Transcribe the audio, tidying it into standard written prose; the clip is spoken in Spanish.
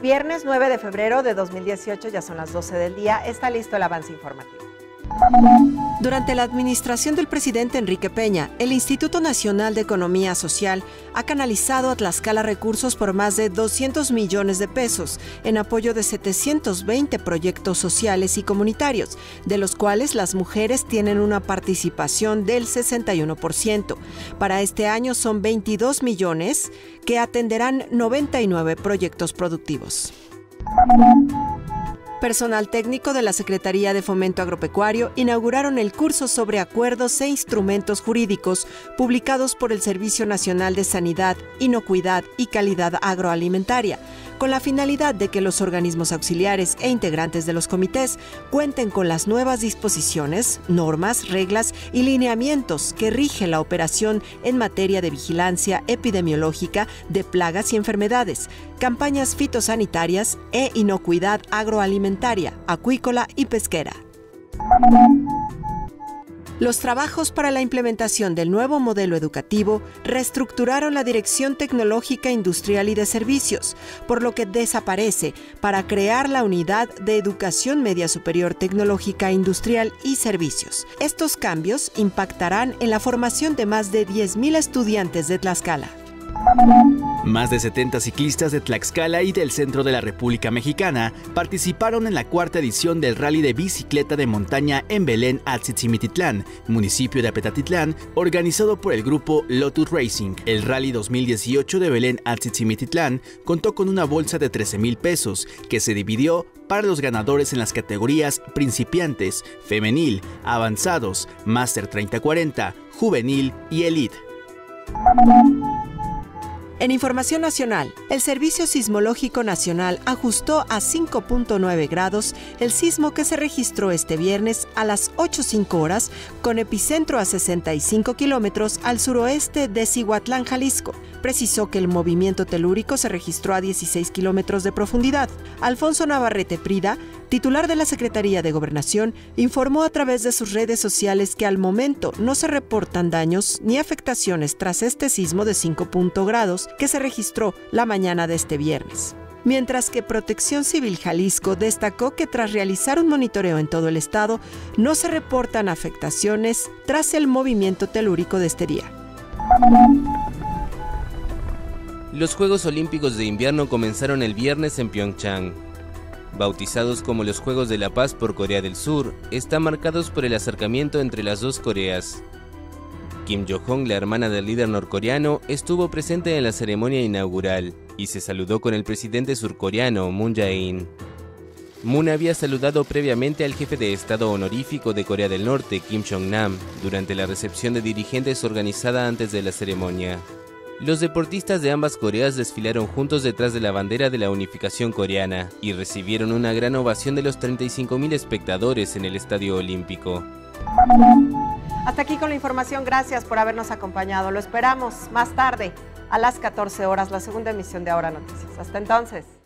viernes 9 de febrero de 2018, ya son las 12 del día, está listo el avance informativo. Durante la administración del presidente Enrique Peña, el Instituto Nacional de Economía Social ha canalizado a Tlaxcala recursos por más de 200 millones de pesos en apoyo de 720 proyectos sociales y comunitarios, de los cuales las mujeres tienen una participación del 61%. Para este año son 22 millones que atenderán 99 proyectos productivos. Personal técnico de la Secretaría de Fomento Agropecuario inauguraron el curso sobre acuerdos e instrumentos jurídicos publicados por el Servicio Nacional de Sanidad, Inocuidad y Calidad Agroalimentaria, con la finalidad de que los organismos auxiliares e integrantes de los comités cuenten con las nuevas disposiciones, normas, reglas y lineamientos que rigen la operación en materia de vigilancia epidemiológica de plagas y enfermedades, campañas fitosanitarias e inocuidad agroalimentaria, acuícola y pesquera. Los trabajos para la implementación del nuevo modelo educativo reestructuraron la Dirección Tecnológica Industrial y de Servicios, por lo que desaparece para crear la Unidad de Educación Media Superior Tecnológica Industrial y Servicios. Estos cambios impactarán en la formación de más de 10,000 estudiantes de Tlaxcala. Más de 70 ciclistas de Tlaxcala y del centro de la República Mexicana participaron en la cuarta edición del Rally de Bicicleta de Montaña en Belén Atzitzimititlán, municipio de Apetatitlán, organizado por el grupo Lotus Racing. El Rally 2018 de Belén Atzitzimititlán contó con una bolsa de 13,000 pesos, que se dividió para los ganadores en las categorías principiantes, femenil, avanzados, Máster 30-40, juvenil y elite. En información nacional, el Servicio Sismológico Nacional ajustó a 5.9 grados el sismo que se registró este viernes a las 8:05 horas, con epicentro a 65 kilómetros al suroeste de Cihuatlán, Jalisco. Precisó que el movimiento telúrico se registró a 16 kilómetros de profundidad. Alfonso Navarrete Prida, titular de la Secretaría de Gobernación, informó a través de sus redes sociales que al momento no se reportan daños ni afectaciones tras este sismo de 5 grados que se registró la mañana de este viernes. Mientras que Protección Civil Jalisco destacó que tras realizar un monitoreo en todo el estado, no se reportan afectaciones tras el movimiento telúrico de este día. Los Juegos Olímpicos de Invierno comenzaron el viernes en Pyeongchang. Bautizados como los Juegos de la Paz por Corea del Sur, están marcados por el acercamiento entre las dos Coreas. Kim Yo-jong, la hermana del líder norcoreano, estuvo presente en la ceremonia inaugural y se saludó con el presidente surcoreano Moon Jae-in. Moon había saludado previamente al jefe de Estado honorífico de Corea del Norte, Kim Jong-nam, durante la recepción de dirigentes organizada antes de la ceremonia. Los deportistas de ambas Coreas desfilaron juntos detrás de la bandera de la unificación coreana y recibieron una gran ovación de los 35,000 espectadores en el Estadio Olímpico. Hasta aquí con la información, gracias por habernos acompañado. Lo esperamos más tarde, a las 14 horas, la segunda emisión de Ahora Noticias. Hasta entonces.